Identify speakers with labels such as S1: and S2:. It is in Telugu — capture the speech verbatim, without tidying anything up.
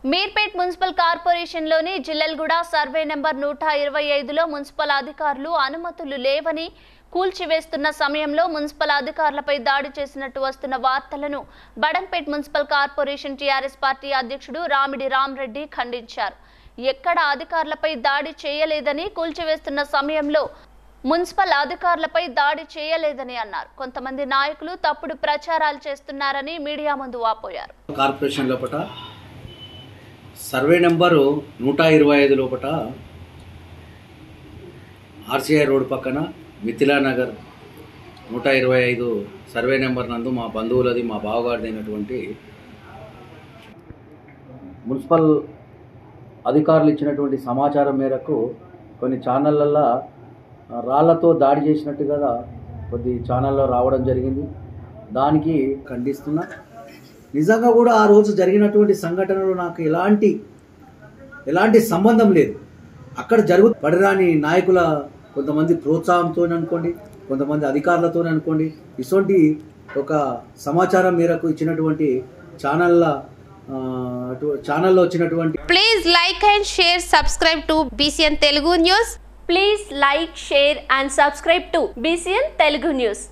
S1: మీర్పేట్ మున్సిపల్ కార్పొరేషన్లోని జిల్లెల్గూడ సర్వే నెంబర్ నూట ఇరవై ఐదులో మున్సిపల్ అధికారులు అనుమతులు లేవని కూల్చివేస్తున్న సమయంలో మున్సిపల్ అధికారులపై దాడి చేసినట్టు వస్తున్న వార్తలను Badangpet municipal corporation TRS party అధ్యక్షుడు రామిడి రామరెడ్డి ఖండించారు. ఎక్కడ అధికారులపై దాడి చేయలేదని, కూల్చివేస్తున్న సమయంలో మున్సిపల్ అధికారులపై దాడి చేయలేదని అన్నారు. కొంతమంది నాయకులు తప్పుడు ప్రచారాలు చేస్తున్నారని మీడియా ముందు వాపోయారు.
S2: కార్పొరేషన్ లోపల సర్వే నెంబరు నూట ఇరవై ఐదు లోపల ఆర్సీఐ రోడ్ పక్కన మిథిలా నగర్ నూట ఇరవై ఐదు సర్వే నెంబర్ నందు మా బంధువులది, మా బావగారిది అయినటువంటి మున్సిపల్ అధికారులు ఇచ్చినటువంటి సమాచారం మేరకు కొన్ని ఛానళ్ళల్లో రాళ్లతో దాడి చేసినట్టు కదా కొద్ది ఛానల్లో రావడం జరిగింది. దానికి ఖండిస్తున్నా. నిజంగా కూడా ఆ రోజు జరిగినటువంటి సంఘటనలో నాకు ఎలాంటి ఎలాంటి సంబంధం లేదు. అక్కడ జరుగు పడిరాని నాయకుల కొంతమంది ప్రోత్సాహంతో అనుకోండి, కొంతమంది అధికారులతో అనుకోండి, ఇటువంటి ఒక సమాచారం మేరకు ఇచ్చినటువంటి ఛానళ్ళ ఛానల్లో వచ్చినటువంటి
S3: please like and share subscribe to BCN Telugu news.
S1: Please like, share and subscribe to B C N Telugu News.